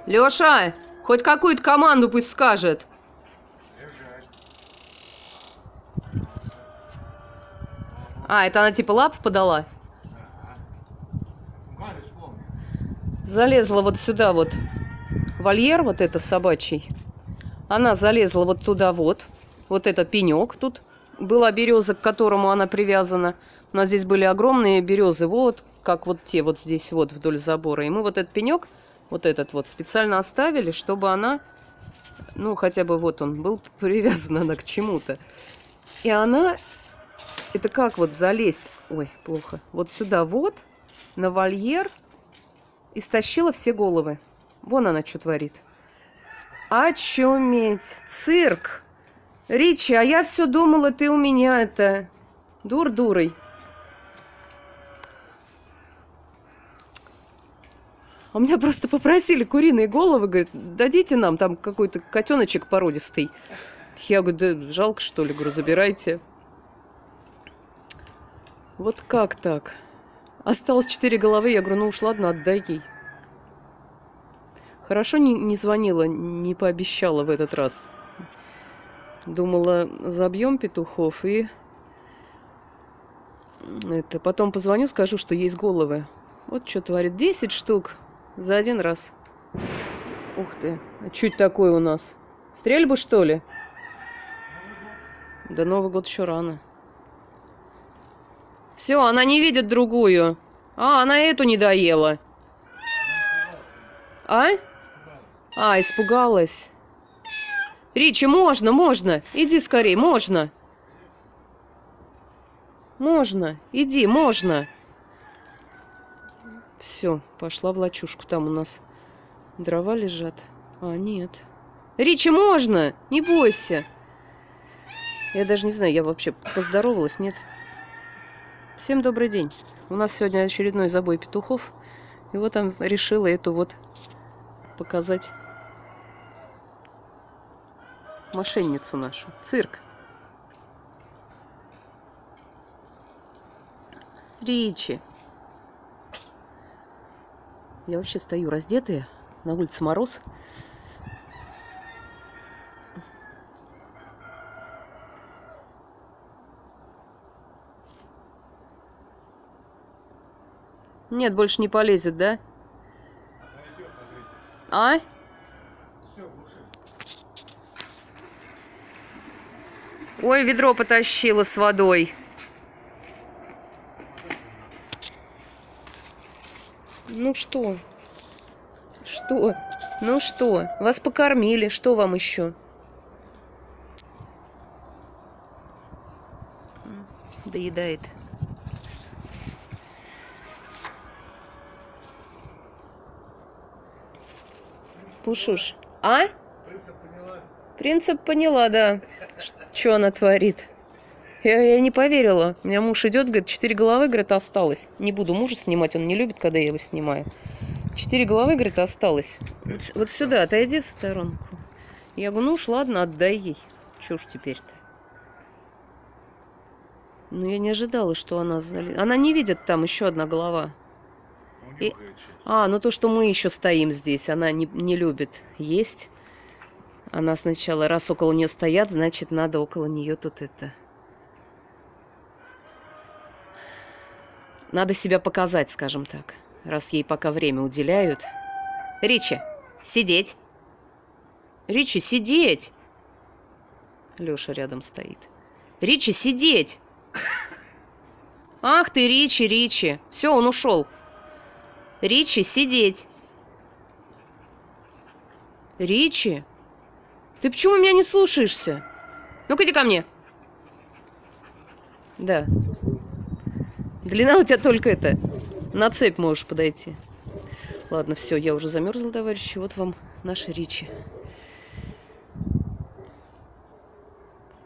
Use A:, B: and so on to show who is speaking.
A: Лёша, хоть какую-то команду пусть скажет. А, это она типа лапу подала? Залезла вот сюда вот. Вольер вот это собачий. Она залезла вот туда вот. Вот этот пенек тут. Была береза, к которому она привязана. У нас здесь были огромные березы. Вот, как вот те вот здесь вот вдоль забора. И мы вот этот пенек, вот этот вот, специально оставили, чтобы она... Ну, хотя бы вот он был привязан она к чему-то. И она... Это как вот залезть... Ой, плохо. Вот сюда вот, на вольер, и стащила все головы. Вон она что творит. Очуметь! Цирк! Ричи, а я все думала, ты у меня это... Дур-дурой. А меня просто попросили куриные головы, говорят, дадите нам там какой-то котеночек породистый. Я говорю, да жалко что ли, говорю, забирайте. Вот как так? Осталось 4 головы, я говорю, ну уж ладно, отдай ей. Хорошо не звонила, не пообещала в этот раз. Думала, забьем петухов и... Это, потом позвоню, скажу, что есть головы. Вот что творит. 10 штук за один раз. Ух ты. А что это такое у нас? Стрельбы, что ли? Да Новый год еще рано. Все, она не видит другую. А, она эту не доела. А? А, испугалась. Ричи, можно. Иди скорее, можно. Можно. Иди, можно. Все, пошла в лачушку. Там у нас дрова лежат. А, нет. Ричи, можно. Не бойся. Я даже не знаю, я вообще поздоровалась, нет? Всем добрый день. У нас сегодня очередной забой петухов. И вот там решила эту вот показать мошенницу нашу. Цирк. Ричи. Я вообще стою раздетая. На улице мороз. Нет, больше не полезет, да? А? Ой, ведро потащила с водой. Ну что? Что? Ну что? Вас покормили. Что вам еще? Доедает. Пушуш. А? Принцип поняла, да. Что она творит? Я не поверила. У меня муж идет, говорит, 4 головы, говорит, осталось. Не буду мужа снимать, он не любит, когда я его снимаю. 4 головы, говорит, осталось. Вот сюда, отойди в сторонку. Я говорю, ну уж ладно, отдай ей. Чё ж теперь-то? Ну, я не ожидала, что она залезет. Она не видит, там еще одна голова. И... А, ну то, что мы еще стоим здесь, она не любит есть. Она сначала, раз около нее стоят, значит, надо около нее тут это... Надо себя показать, скажем так, раз ей пока время уделяют. Ричи, сидеть. Ричи, сидеть. Лёша рядом стоит. Ричи, сидеть. Ах ты, Ричи. Все, он ушел. Ричи, сидеть. Ричи, ты почему меня не слушаешься? Ну-ка иди ко мне. Да. Длина у тебя только это. На цепь можешь подойти. Ладно, все, я уже замерзла, товарищи. Вот вам наша Ричи.